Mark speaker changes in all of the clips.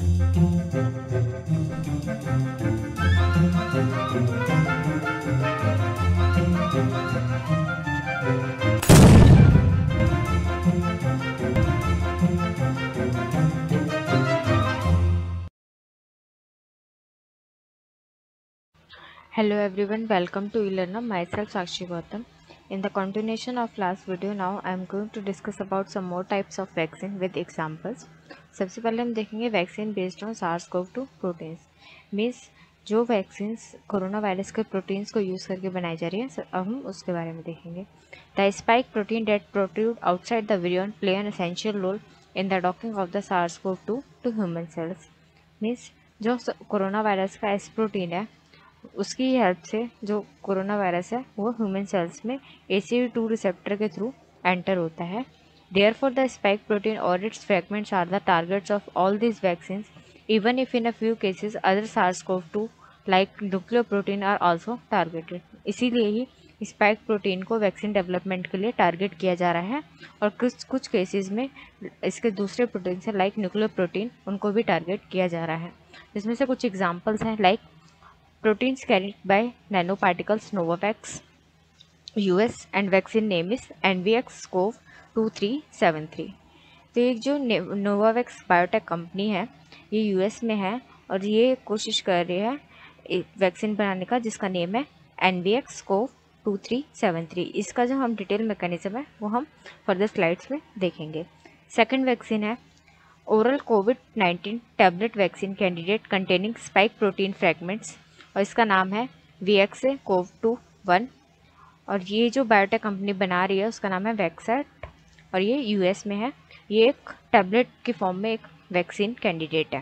Speaker 1: Hello everyone, welcome to eLearner. Myself Sakshi Gautam. In the continuation of last video, now I am going to discuss about some more types of vaccine with examples. सबसे पहले हम देखेंगे vaccine based on SARS-CoV-2 proteins. Means जो vaccines corona virus के proteins को use करके बनाई जा रही है, अब हम उसके बारे में देखेंगे. The spike protein that protrude outside the virion play an essential role in the docking of the SARS-CoV-2 to human cells. Means जो कोरोना वायरस का एस प्रोटीन है उसकी हेल्प से जो कोरोना वायरस है वो ह्यूमन सेल्स में ACE2 receptor के थ्रू एंटर होता है. Therefore, the spike protein or its fragments are the targets of all these vaccines, even if in a few cases other SARS-CoV-2 like nucleoprotein are also targeted. इसीलिए ही spike protein को vaccine development के लिए target किया जा रहा है और कुछ केसेस में इसके दूसरे प्रोटीन से लाइक न्यूक्लियोप्रोटीन उनको भी टारगेट किया जा रहा है. इसमें से कुछ एग्जांपल्स हैं like proteins carried by nanoparticles Novavax US and vaccine name is NVX-CoV2373. तो एक जो नोवावैक्स बायोटेक कंपनी है ये यूएस में है और ये कोशिश कर रही है एक वैक्सीन बनाने का जिसका नेम है NVX-CoV2373. इसका जो हम डिटेल मैकेनिज्म है वो हम फर्दर स्लाइड्स में देखेंगे. सेकेंड वैक्सीन है ओरल कोविड-19 tablet vaccine candidate containing spike protein fragments और इसका नाम है VX-CoV21 और ये जो बायोटेक कंपनी बना रही है उसका नाम है वैक्सैट और ये यूएस में है. ये एक टैबलेट की फॉर्म में एक वैक्सीन कैंडिडेट है.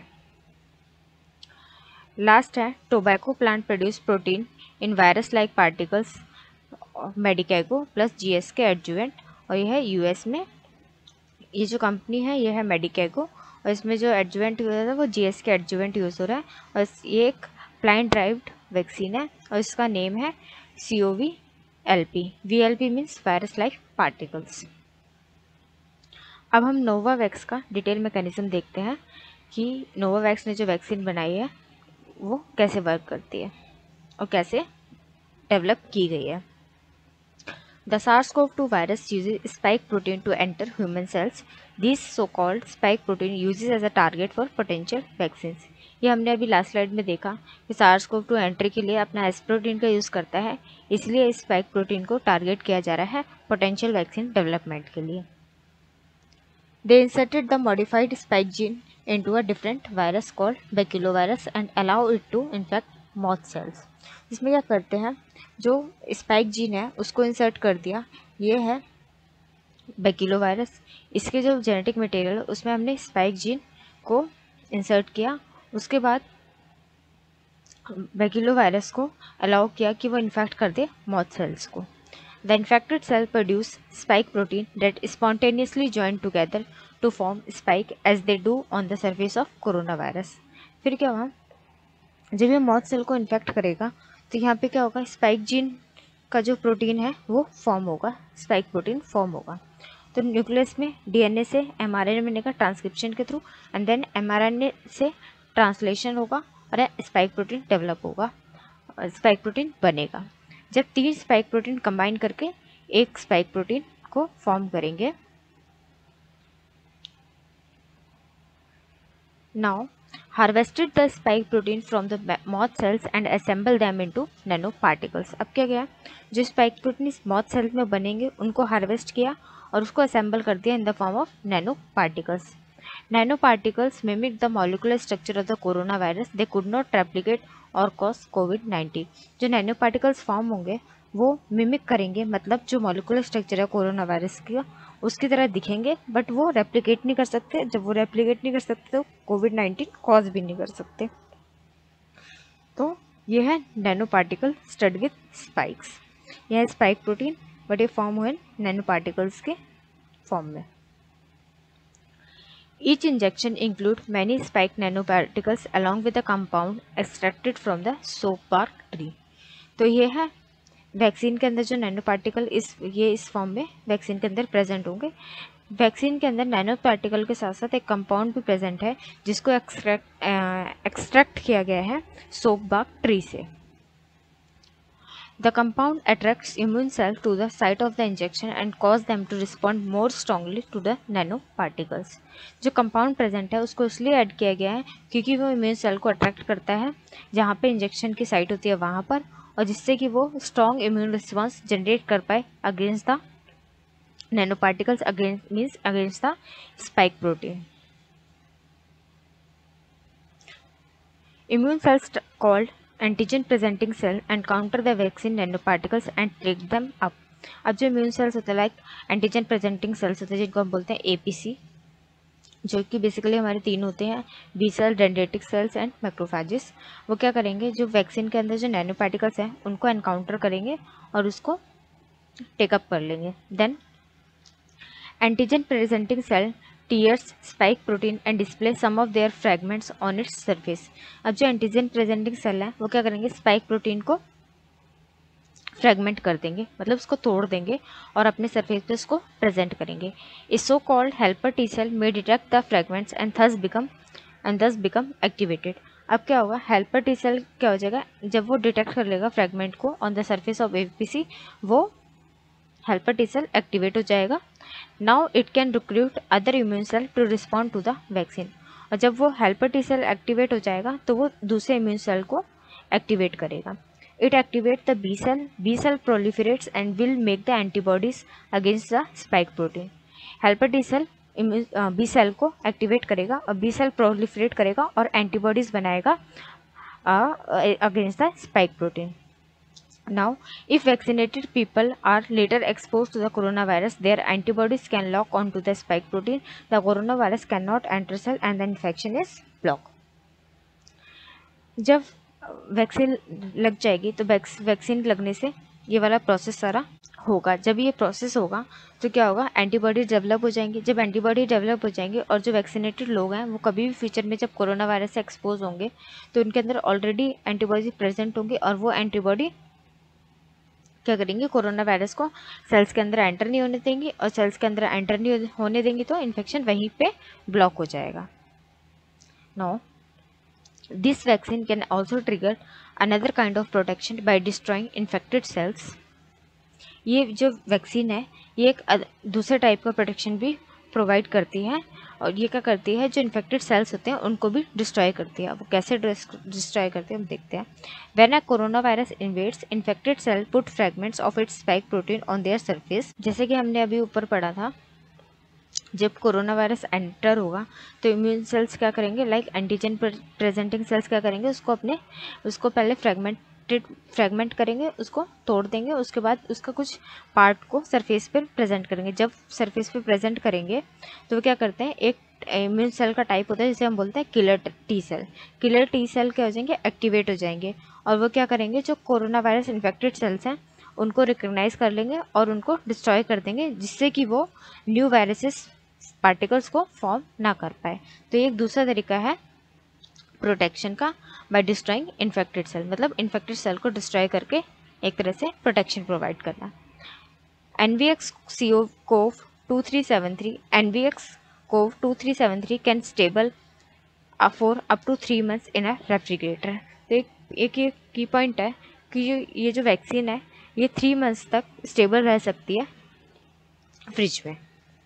Speaker 1: लास्ट है tobacco plant produce protein in virus like particles Medicago plus GSK adjuvant और यह है यूएस में. ये जो कंपनी है ये है मेडिकेगो और इसमें जो एडजुवेंट यूज हो रहा है वो GSK एडजुवेंट यूज़ हो रहा है और ये एक प्लांट ड्राइव्ड वैक्सीन है और इसका नेम है COVLP. VLP means virus like particles. अब हम नोवावैक्स का डिटेल मैकेनिज्म देखते हैं कि नोवावैक्स ने जो वैक्सीन बनाई है वो कैसे वर्क करती है और कैसे डेवलप की गई है. The SARS-CoV-2 virus uses spike protein to enter human cells. This so-called spike protein uses as a target for potential vaccines. ये हमने अभी लास्ट स्लाइड में देखा कि SARS-CoV-2 एंट्री के लिए अपना एस प्रोटीन का यूज़ करता है, इसलिए इस स्पाइक प्रोटीन को टारगेट किया जा रहा है पोटेंशियल वैक्सीन डेवलपमेंट के लिए. They inserted the modified spike gene into a different virus called baculovirus and allow it to infect moth cells. इसमें क्या करते हैं जो स्पाइक जीन है उसको इंसर्ट कर दिया. ये है बैक्यूलोवायरस. इसके जो जेनेटिक मटेरियल है उसमें हमने स्पाइक जीन को इंसर्ट किया. उसके बाद बैक्यूलोवायरस को अलाउ किया कि वो इन्फेक्ट कर दे मॉथ सेल्स को. The infected cell produce spike protein that spontaneously join together to form spike as they do on the surface of corona virus. फिर क्या हुआ जब ये मॉथ सेल को इन्फेक्ट करेगा तो यहाँ पे क्या होगा स्पाइक जीन का जो प्रोटीन है वो फॉर्म होगा, स्पाइक प्रोटीन फॉर्म होगा. तो न्यूक्लियस में DNA से mRNA में का ट्रांसक्रिप्शन के थ्रू एंड देन mRNA से ट्रांसलेशन होगा और स्पाइक प्रोटीन डेवलप होगा, स्पाइक प्रोटीन बनेगा. जब 3 स्पाइक प्रोटीन कंबाइन करके एक स्पाइक प्रोटीन को फॉर्म करेंगे. Now harvested the spike protein from the moth cells and assemble them into nanoparticles. अब क्या गया जो स्पाइक प्रोटीन इस मॉथ सेल्स में बनेंगे उनको हार्वेस्ट किया और उसको असेंबल कर दिया in the form of nano particles. Nano particles mimic the molecular structure of the corona virus. They could not replicate और कॉज कोविड-19. जो नैनो पार्टिकल्स फॉर्म होंगे वो मिमिक करेंगे, मतलब जो मॉलिकुलर स्ट्रक्चर है कोरोना वायरस का उसकी तरह दिखेंगे बट वो रेप्लिकेट नहीं कर सकते. जब वो रेप्लिकेट नहीं कर सकते तो कोविड-19 कॉज भी नहीं कर सकते. तो ये है nano particle stud with spikes. यह है स्पाइक प्रोटीन बट ये फॉर्म हुए नैनो पार्टिकल्स के फॉर्म में. Each injection include many spike nanoparticles along with a compound extracted from the soap bark tree. तो ये है वैक्सीन के अंदर जो नैनो पार्टिकल इस फॉर्म में वैक्सीन के अंदर प्रेजेंट होंगे. वैक्सीन के अंदर नैनो पार्टिकल के साथ साथ एक कंपाउंड भी प्रेजेंट है जिसको एक्सट्रैक्ट किया गया है सोप बाग ट्री से। The compound attracts immune cells to the site of the injection and cause them to respond more strongly to the nanoparticles. जो कंपाउंड प्रेजेंट है उसको इसलिए ऐड किया गया है क्योंकि वो इम्यून सेल को अट्रैक्ट करता है जहाँ पे इंजेक्शन की साइट होती है वहाँ पर, और जिससे कि वो स्ट्रॉन्ग इम्यून रिस्पॉन्स जनरेट कर पाए against the nanoparticles, against the spike protein. Immune cells called antigen presenting cell encounter the vaccine nanoparticles and take them up. अब जो इम्यून सेल्स होते हैं लाइक एंटीजन प्रेजेंटिंग सेल्स होते हैं जिनको हम बोलते हैं एपीसी, जो कि बेसिकली हमारे तीन होते हैं, B cell, dendritic cells and macrophages. वो क्या करेंगे, जो वैक्सीन के अंदर जो नैनो पार्टिकल्स हैं उनको एनकाउंटर करेंगे और उसको टेकअप कर लेंगे। Then antigen presenting cell tears spike protein and display some of their fragments on its surface. अब जो एंटीजन प्रेजेंटिंग सेल है वो क्या करेंगे, स्पाइक प्रोटीन को फ्रेगमेंट कर देंगे, मतलब उसको तोड़ देंगे और अपने सरफेस पे उसको प्रेजेंट करेंगे। A so called helper T cell may detect the fragments and thus become activated. अब क्या होगा, हेल्पर टी सेल क्या हो जाएगा, जब वो डिटेक्ट कर लेगा फ्रेगमेंट को on the surface of APC, वो हेल्पर टी सेल एक्टिवेट हो जाएगा। Now it can recruit other immune cell to respond to the vaccine. और जब वो हेल्पर टी सेल एक्टिवेट हो जाएगा तो वो दूसरे इम्यून सेल को एक्टिवेट करेगा। It activate the B cell proliferates and will make the antibodies against the spike protein. Helper T cell B cell को एक्टिवेट करेगा और बी सेल प्रोलिफरेट करेगा और एंटीबॉडीज बनाएगा against the spike protein. Now, if vaccinated people are later exposed to the coronavirus, their antibodies can lock onto the spike protein. The coronavirus cannot enter cell and the infection is blocked. जब vaccine लग जाएगी तो vaccine लगने से ये वाला process सारा होगा। जब ये प्रोसेस होगा तो क्या होगा, एंटीबॉडी डेवलप हो जाएंगी। जब एंटीबॉडी डेवलप हो जाएंगे और जो वैक्सीनेटेड लोग हैं वो कभी भी फ्यूचर में जब कोरोना वायरस से एक्सपोज होंगे तो उनके अंदर ऑलरेडी एंटीबॉडी प्रेजेंट होंगी और वो एंटीबॉडी क्या करेंगे, कोरोना वायरस को सेल्स के अंदर एंटर नहीं होने देंगी, और सेल्स के अंदर एंटर नहीं होने देंगी तो इन्फेक्शन वहीं पे ब्लॉक हो जाएगा। No, this vaccine can also trigger another kind of protection by destroying infected cells. ये जो वैक्सीन है ये एक दूसरे टाइप का प्रोटेक्शन भी प्रोवाइड करती है, और ये क्या करती है, जो इन्फेक्टेड सेल्स होते हैं उनको भी डिस्ट्रॉय करती है। अब वो कैसे डिस्ट्रॉय करती है हम देखते हैं। When a corona virus invades infected cell put fragments of its spike protein on their surface. जैसे कि हमने अभी ऊपर पढ़ा था, जब कोरोना वायरस एंटर होगा तो इम्यून सेल्स क्या करेंगे, लाइक एंटीजन प्रेजेंटिंग सेल्स क्या करेंगे, उसको पहले फ्रेगमेंट करेंगे, उसको तोड़ देंगे, उसके बाद उसका कुछ पार्ट को सरफेस पर प्रेजेंट करेंगे। जब सरफेस पे प्रेजेंट करेंगे तो वो क्या करते हैं, एक इम्यून सेल का टाइप होता है जिसे हम बोलते हैं killer T cell. Killer T cell क्या हो जाएंगे, एक्टिवेट हो जाएंगे, और वो क्या करेंगे, जो कोरोना वायरस इन्फेक्टेड सेल्स हैं उनको रिकग्नाइज कर लेंगे और उनको डिस्ट्रॉय कर देंगे, जिससे कि वो न्यू वायरसेस पार्टिकल्स को फॉर्म ना कर पाए। तो ये एक दूसरा तरीका है प्रोटेक्शन का, बाय डिस्ट्रॉइंग इन्फेक्टेड सेल, मतलब इन्फेक्टेड सेल को डिस्ट्रॉय करके एक तरह से प्रोटेक्शन प्रोवाइड करना। NVX-CoV2373 can stable for up to 3 months in a refrigerator. तो एक ये की पॉइंट है कि ये जो वैक्सीन है ये 3 months तक स्टेबल रह सकती है फ्रिज में।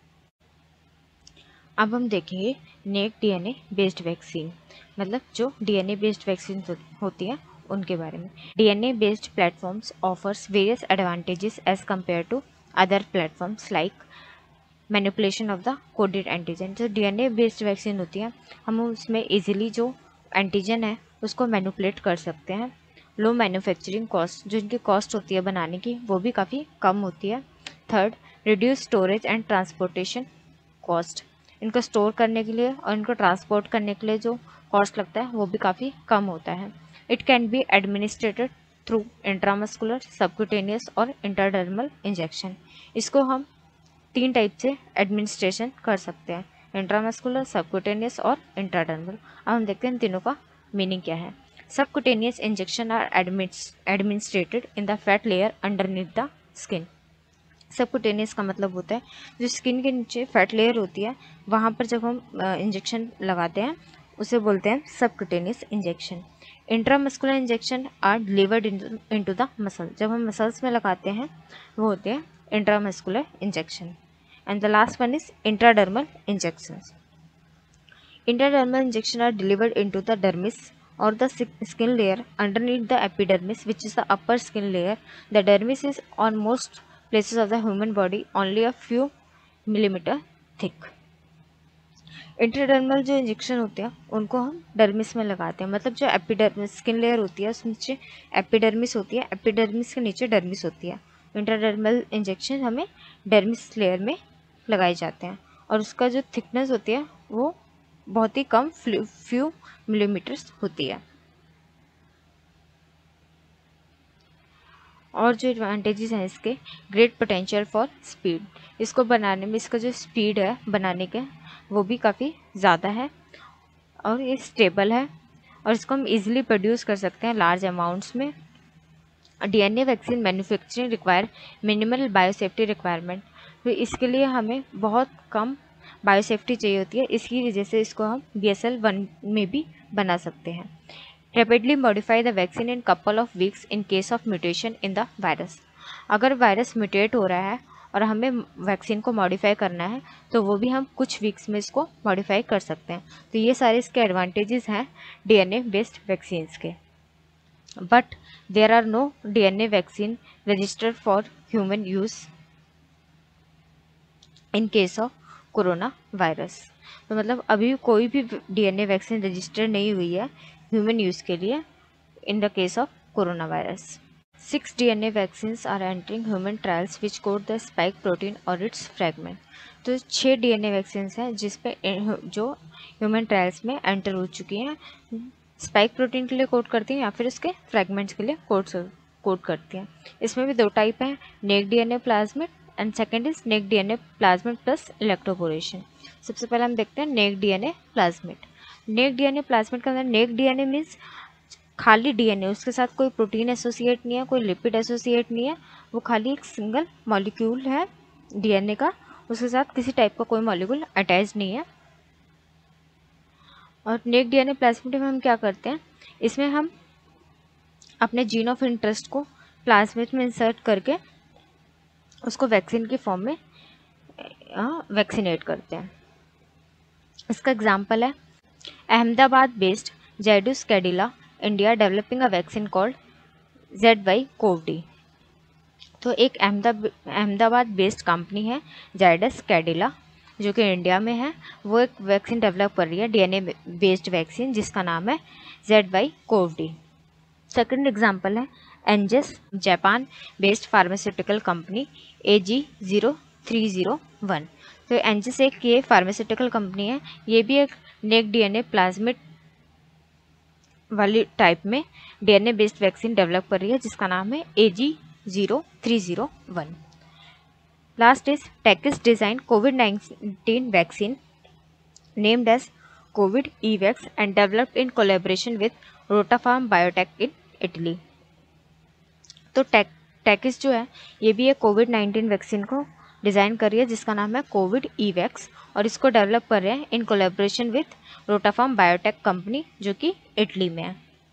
Speaker 1: अब हम देखेंगे नेक डीएनए बेस्ड वैक्सीन, मतलब जो डीएनए बेस्ड वैक्सीन होती है उनके बारे में। DNA based platforms offers various advantages as compare to other platforms like manipulation of the coded antigen. जो डीएनए बेस्ड वैक्सीन होती है हम उसमें इजीली जो एंटीजन है उसको मैनिपुलेट कर सकते हैं। लो मैन्युफैक्चरिंग कॉस्ट, जो इनकी कॉस्ट होती है बनाने की वो भी काफ़ी कम होती है। Third, reduce storage and transportation cost, इनको स्टोर करने के लिए और इनको ट्रांसपोर्ट करने के लिए जो कॉस्ट लगता है वो भी काफ़ी कम होता है। It can be administered through intramuscular, subcutaneous और इंटरडर्मल इंजेक्शन। इसको हम 3 टाइप से एडमिनिस्ट्रेशन कर सकते हैं, इंट्रामस्कुलर, सबक्यूटेनियस और इंटरडर्मल। अब हम देखते हैं इन तीनों का मीनिंग क्या है। Subcutaneous injection are administered in the fat layer underneath the skin. Subcutaneous का मतलब होता है जो स्किन के नीचे फैट लेयर होती है, वहाँ पर जब हम इंजेक्शन लगाते हैं उसे बोलते हैं subcutaneous injection. Intramuscular injection are delivered into the muscle, जब हम मसल्स में लगाते हैं वो होते हैं intramuscular injection. And the last one is intradermal injection. Intradermal injection are delivered into the dermis or the skin layer underneath the epidermis, which is the upper skin layer. The dermis is on most places of the human body only a few millimeter thick. Intradermal जो injection होते हैं उनको हम dermis में लगाते हैं, मतलब जो एपिडर्मिस स्किन लेयर होती है उसके नीचे एपिडर्मिस होती है, एपिडर्मिस के नीचे डर्मिस होती है। इंट्राडर्मल इंजेक्शन हमें डर्मिस लेयर में लगाए जाते हैं और उसका जो थिकनेस होती है वो बहुत ही कम फ्यू मिलीमीटर्स होती है। और जो एडवांटेजेस हैं इसके, ग्रेट पोटेंशियल फॉर स्पीड, इसको बनाने में इसका जो स्पीड है बनाने के वो भी काफ़ी ज़्यादा है और ये स्टेबल है और इसको हम इजीली प्रोड्यूस कर सकते हैं लार्ज अमाउंट्स में। DNA vaccine manufacturing require minimal biosafety requirement, तो इसके लिए हमें बहुत कम बायोसेफ्टी चाहिए होती है, इसकी वजह से इसको हम BSL-1 में भी बना सकते हैं। Rapidly modify the vaccine in couple of weeks in case of mutation in the virus, अगर वायरस म्यूटेट हो रहा है और हमें वैक्सीन को मॉडिफाई करना है तो वो भी हम कुछ वीक्स में इसको मॉडिफाई कर सकते हैं। तो ये सारे इसके एडवांटेजेस हैं डीएनए बेस्ड वैक्सीन्स के। But there are no DNA vaccine registered for human use in case of corona virus, तो मतलब अभी कोई भी डीएनए वैक्सीन रजिस्टर नहीं हुई है ह्यूमन यूज़ के लिए in the case of corona virus. 6 DNA vaccines are entering human trials which code the spike protein or its fragment, तो 6 DNA वैक्सीन्स हैं जिसपे जो ह्यूमन ट्रायल्स में एंटर हो चुकी हैं, स्पाइक प्रोटीन के लिए कोड करती हैं या फिर उसके फ्रैगमेंट्स के लिए कोड करती हैं। इसमें भी 2 टाइप हैं, naked DNA plasmid and second is naked DNA plasmid plus electroporation. सबसे पहले हम देखते हैं naked DNA plasmid. Naked DNA plasmid का मतलब नेक डीएनए मीन्स खाली डीएनए, उसके साथ कोई प्रोटीन एसोसिएट नहीं है, कोई लिपिड एसोसिएट नहीं है, वो खाली एक सिंगल मॉलिक्यूल है डीएनए का, उसके साथ किसी टाइप का कोई मॉलिक्यूल अटैच नहीं है। और नेक डीएनए प्लाज्मिड में हम क्या करते हैं, इसमें हम अपने जीन ऑफ इंटरेस्ट को प्लाज्मिड में इंसर्ट करके उसको वैक्सीन की फॉर्म में वैक्सीनेट करते हैं। इसका एग्जाम्पल है Ahmedabad based Zydus Cadila India developing a vaccine called ZY-CoV-D। तो एक अहमदाबाद बेस्ड कंपनी है जाइडस कैडिला जो कि इंडिया में है, वो एक वैक्सीन डेवलप कर रही है डीएनए बेस्ड वैक्सीन जिसका नाम है ZY-CoV-D। सेकंड एग्जांपल है AnGes Japan based pharmaceutical company AG0301। तो एंजेस एक ये फार्मास्यूटिकल कंपनी है, ये भी एक नेक डीएनए प्लाज्मिड वाली टाइप में डीएनए बेस्ड वैक्सीन डेवलप कर रही है जिसका नाम है AG0301। Last is Takis design कोविड-19 vaccine named as COVID-EVAX and developed in collaboration with Rottapharm Biotech in Italy. तो टेकिस जो है ये भी एक COVID-19 वैक्सीन को डिज़ाइन कर रही है जिसका नाम है COVID-EVAX और इसको डेवलप कर रहे हैं in collaboration with Rottapharm Biotech company जो कि इटली में है।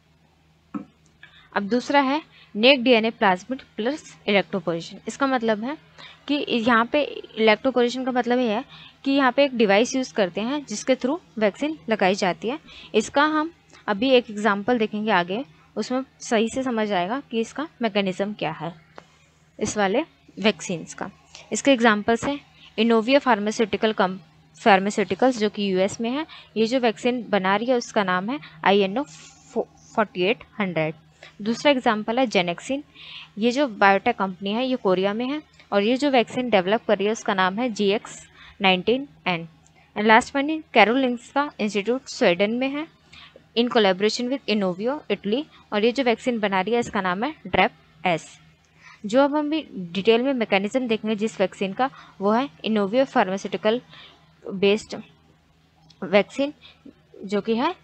Speaker 1: अब दूसरा है naked DNA plasmid plus electroporation. इसका मतलब है कि यहाँ पे इलेक्ट्रोपोरेशन का मतलब ये है कि यहाँ पे एक डिवाइस यूज़ करते हैं जिसके थ्रू वैक्सीन लगाई जाती है। इसका हम अभी एक एग्जांपल देखेंगे आगे, उसमें सही से समझ आएगा कि इसका मैकेनिज्म क्या है इस वाले वैक्सीन्स का। इसके एग्जांपल्स हैं इनोविया फार्मास्यूटिकल्स जो कि यूएस में है, ये जो वैक्सीन बना रही है उसका नाम है INO-4800। दूसरा एग्जांपल है जेनेक्सिन, ये जो बायोटेक कंपनी है ये कोरिया में है और ये जो वैक्सीन डेवलप कर रही है उसका नाम है GX19N। And last one Karolinska Institute Sweden में है in collaboration with Inovio Italy और ये जो वैक्सीन बना रही है इसका नाम है DREP-S। जो अब हम भी डिटेल में मैकेनिज्म देखेंगे जिस वैक्सीन का वो है इनोवियो फार्मास्यूटिकल बेस्ड वैक्सीन जो कि है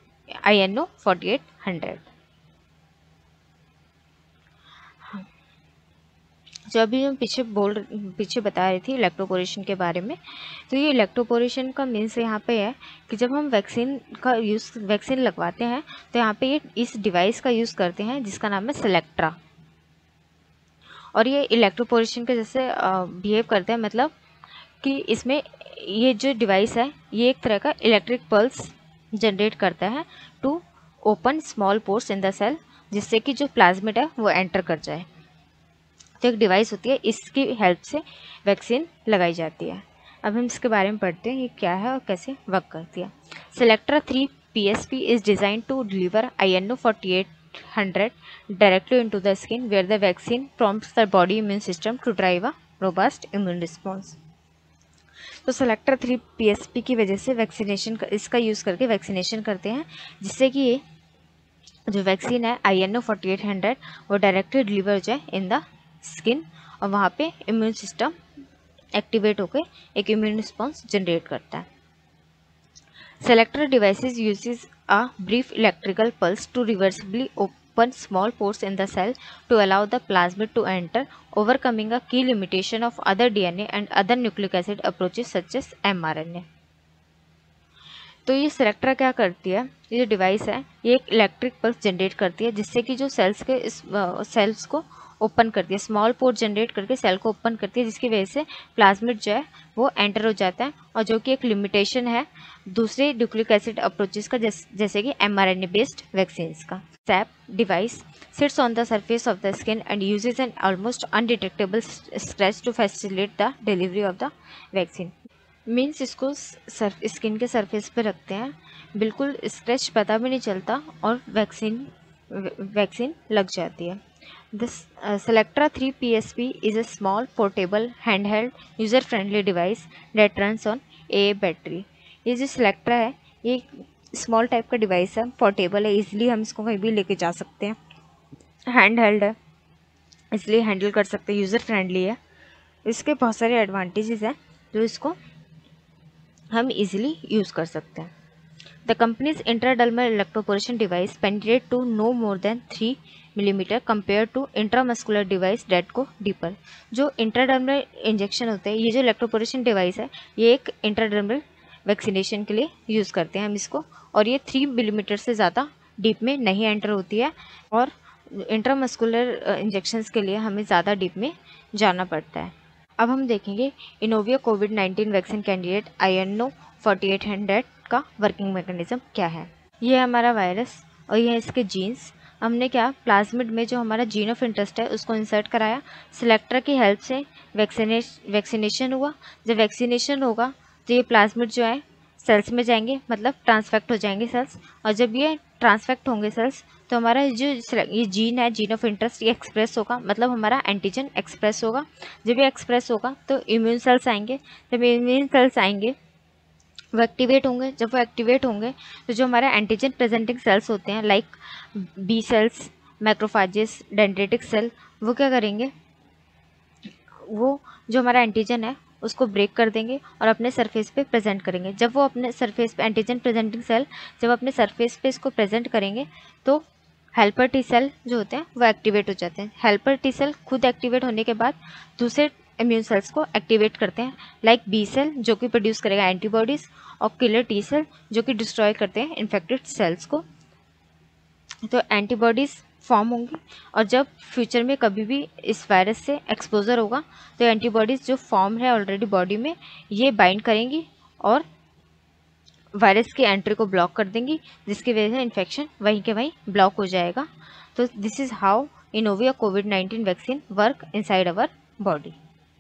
Speaker 1: INO-4800। जो अभी हम पीछे बता रही थी इलेक्ट्रोपोरेशन के बारे में, तो ये इलेक्ट्रोपोरेशन का मीन्स यहाँ पे है कि जब हम वैक्सीन लगवाते हैं तो यहाँ पे ये इस डिवाइस का यूज़ करते हैं जिसका नाम है सेलेक्ट्रा। और ये इलेक्ट्रोपोरेशन के जैसे बिहेव करते हैं, मतलब कि इसमें ये जो डिवाइस है ये एक तरह का इलेक्ट्रिक पल्स जनरेट करता है to open small pores in the cell, जिससे कि जो प्लाज्मिड है वो एंटर कर जाए। तो एक डिवाइस होती है, इसकी हेल्प से वैक्सीन लगाई जाती है। अब हम इसके बारे में पढ़ते हैं ये क्या है और कैसे वर्क करती है। Cellectra 3 PSP is design to deliver INO 4800 directly into the skin where the vaccine prompts the body immune system to drive a robust immune response। तो सेलेक्ट्रा 3 PSP की वजह से वैक्सीनेशन इसका यूज़ करके वैक्सीनेशन करते हैं, जिससे कि ये जो वैक्सीन है INO 4800 वो डायरेक्टली डिलीवर हो जाए इन द स्किन, और वहाँ पे इम्यून सिस्टम एक्टिवेट होकर एक इम्यून रिस्पॉन्स जनरेट करता है। Cellectra devices uses a brief electrical pulse to reversibly open small pores in the cell to allow the plasmid to enter, overcoming a key limitation of other DNA and other nucleic acid approaches such as mRNA। तो ये सेलेक्ट्रा क्या करती है, ये जो device है ये एक इलेक्ट्रिक पल्स जनरेट करती है, जिससे कि जो सेल्स को ओपन करती है, स्मॉल पोर जनरेट करके सेल को ओपन करती है, जिसकी वजह से प्लाज्मिड जो है वो एंटर हो जाता है, और जो कि एक लिमिटेशन है दूसरे न्यूक्लिक एसिड अप्रोचेस का, जैसे कि mRNA बेस्ड वैक्सीन्स का। SAP device sits on the surface of the skin and uses an almost undetectable scratch to facilitate the delivery of the vaccine। Means इसको स्किन के surface पे रखते हैं, बिल्कुल स्क्रैच पता भी नहीं चलता और वैक्सीन लग जाती है। This Selectra 3 PSP is a small, portable, handheld, user-friendly device that runs on AA battery. ये जो Selectra है ये स्मॉल टाइप का डिवाइस है, पोर्टेबल है, इजीली हम इसको कहीं भी लेके जा सकते हैं, हैंडहेल्ड है इसलिए हैंडल कर सकते हैं, यूज़र फ्रेंडली है। इसके बहुत सारे एडवांटेजेस हैं जो इसको हम इजीली यूज़ कर सकते हैं। The companies intradermal electroporation device penetrate to no more than 3 millimeter compare to intramuscular device that go deeper. जो इंट्राडर्मल इंजेक्शन होते हैं, ये जो इलेक्ट्रोपोरेशन डिवाइस है ये एक इंट्राडर्मल वैक्सीनेशन के लिए यूज़ करते हैं हम इसको, और ये 3 मिलीमीटर से ज़्यादा डीप में नहीं एंटर होती है, और इंट्रामस्कुलर इंजेक्शंस के लिए हमें ज़्यादा डीप में जाना पड़ता है। अब हम देखेंगे इनोविया कोविड-19 वैक्सीन कैंडिडेट INO 4800 का वर्किंग मैकेनिज्म क्या है। ये है हमारा वायरस और ये है इसके जीन्स। हमने क्या प्लाज्मिड में जो हमारा जीन ऑफ इंटरेस्ट है उसको इंसर्ट कराया, सेलेक्ट्रा की हेल्प से वैक्सीनेशन हुआ। जब वैक्सीनेशन होगा तो ये प्लाज्मिड जो है सेल्स में जाएंगे, मतलब ट्रांसफेक्ट हो जाएंगे सेल्स, और जब ये ट्रांसफेक्ट होंगे सेल्स तो हमारा जो ये जीन है, जीन ऑफ इंटरेस्ट, ये एक्सप्रेस होगा, मतलब हमारा एंटीजन एक्सप्रेस होगा। जब ये एक्सप्रेस होगा तो इम्यून सेल्स आएंगे, जब इम्यून सेल्स आएंगे वो एक्टिवेट होंगे। जब वो एक्टिवेट होंगे तो जो हमारे एंटीजन प्रेजेंटिंग सेल्स होते हैं like B cells, macrophages, dendritic cell, वो क्या करेंगे, वो जो हमारा एंटीजन है उसको ब्रेक कर देंगे और अपने सरफेस पे प्रेजेंट करेंगे। जब वो अपने सरफेस पे एंटीजन प्रेजेंटिंग सेल जब अपने सरफेस पे इसको प्रेजेंट करेंगे तो हेल्पर टी सेल जो होते हैं वो एक्टिवेट हो जाते हैं। हेल्पर टी सेल खुद एक्टिवेट होने के बाद दूसरे इम्यून सेल्स को एक्टिवेट करते हैं, लाइक बी सेल जो कि प्रोड्यूस करेगा एंटीबॉडीज़, और किलर टी सेल जो कि डिस्ट्रॉय करते हैं इन्फेक्टेड सेल्स को। तो एंटीबॉडीज़ फॉर्म होंगी, और जब फ्यूचर में कभी भी इस वायरस से एक्सपोजर होगा तो एंटीबॉडीज़ जो फॉर्म है ऑलरेडी बॉडी में ये बाइंड करेंगी और वायरस की एंट्री को ब्लॉक कर देंगी, जिसकी वजह से इन्फेक्शन वहीं के वहीं ब्लॉक हो जाएगा। तो दिस इज़ हाउ इनोविया कोविड-19 vaccine work inside our body.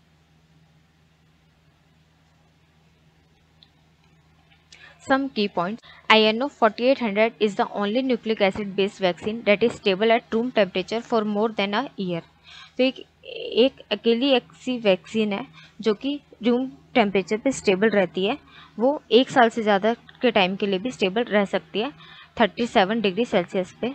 Speaker 1: Some key points. INO 4800 is the only nucleic acid based vaccine that is stable at room temperature for more than a year। तो एक अकेली ऐसी vaccine है जो कि room temperature पे stable रहती है, वो 1 साल से ज़्यादा के टाइम के लिए भी स्टेबल रह सकती है 37 डिग्री सेल्सियस पे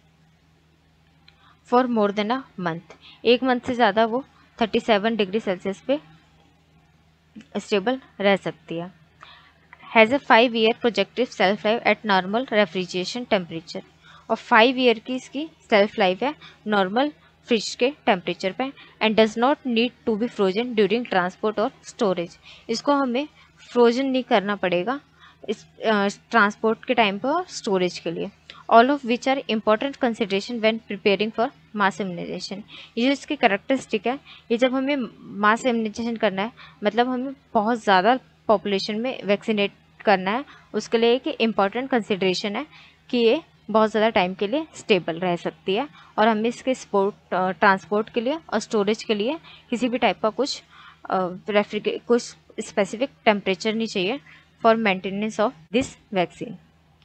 Speaker 1: for more than a month. 1 month से ज़्यादा वो 37 डिग्री सेल्सियस पे स्टेबल रह सकती है। Has a 5-year projective shelf life at normal refrigeration temperature, और 5 ईयर की इसकी सेल्फ लाइफ है नॉर्मल फ्रिज के टेम्परेचर पे and does not need to be frozen during transport और स्टोरेज। इसको हमें फ्रोजन नहीं करना पड़ेगा इस ट्रांसपोर्ट के टाइम पर और स्टोरेज के लिए। All of which are important consideration when preparing for mass immunization. ये जो इसकी कैरेक्टरिस्टिक है, ये जब हमें मास इम्यूनाइजेशन करना है मतलब हमें बहुत ज़्यादा पॉपुलेशन में वैक्सीनेट करना है, उसके लिए एक इम्पॉर्टेंट कंसिडरेशन है कि ये बहुत ज़्यादा टाइम के लिए स्टेबल रह सकती है और हमें इसके ट्रांसपोर्ट के लिए और स्टोरेज के लिए किसी भी टाइप का कुछ कुछ स्पेसिफिक टेम्परेचर नहीं चाहिए for maintenance of this vaccine.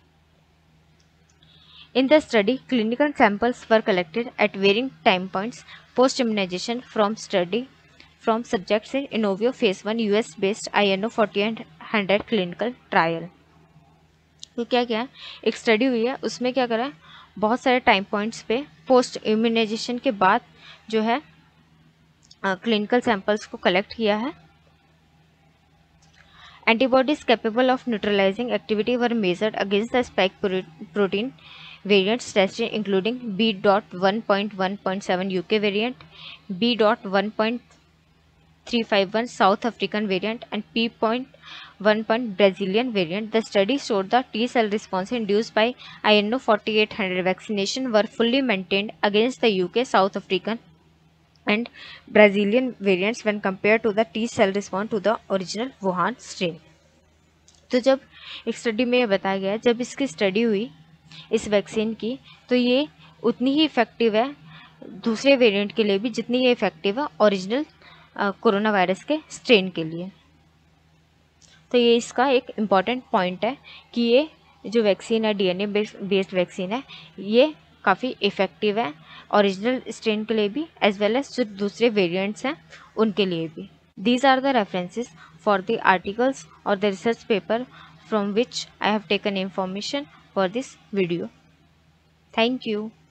Speaker 1: In the study, clinical samples were collected at varying time points post-immunization from subjects in Inovio Phase 1 US-based INO 4800 clinical trial. तो क्या है, एक स्टडी हुई है, उसमें क्या करा है, बहुत सारे टाइम पॉइंट्स पे पोस्ट इम्यूनाइजेशन के बाद जो है क्लिनिकल सैंपल्स को कलेक्ट किया है। Antibodies capable of neutralizing activity were measured against the spike protein variants tested, including B.1.1.7 UK variant, B.1.351 South African variant, and P.1 Brazilian variant. The study showed the T cell response induced by INO 4800 vaccination were fully maintained against the UK, South African, and Brazilian variants when compared to the T cell response to the original Wuhan strain. तो जब एक study में ये बताया गया, जब इसकी study हुई इस वैक्सीन की, तो ये उतनी ही इफ़ेक्टिव है दूसरे वेरिएंट के लिए भी जितनी ये इफ़ेक्टिव है ओरिजिनल कोरोना वायरस के स्ट्रेन के लिए। तो ये इसका एक इम्पॉर्टेंट पॉइंट है कि ये जो वैक्सीन है DNA बेस्ड वैक्सीन है, ये काफ़ी इफ़ेक्टिव है ओरिजिनल स्ट्रेन के लिए भी एज वेल एज जो दूसरे वेरिएंट्स हैं उनके लिए भी। These are the references for the articles or the research paper from which I have taken information for this video. Thank you.